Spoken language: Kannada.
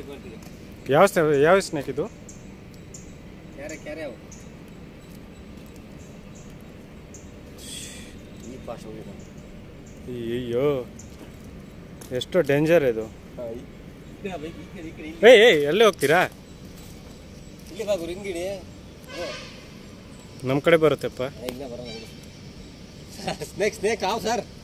ಯಾವ ಸ್ನೇಕ್ ಇದು? ಅಯ್ಯೋ ಎಷ್ಟು ಡೇಂಜರ್ ಇದು. ಏಯ್ ಎಲ್ಲಿ ಹೋಗ್ತೀರಾ? ನಮ್ಮ ಕಡೆ ಬರುತ್ತೆಪ್ಪ. ಸ್ನೇಕ್ ಸ್ನೇಕ್ ಹಾವು ಸರ್.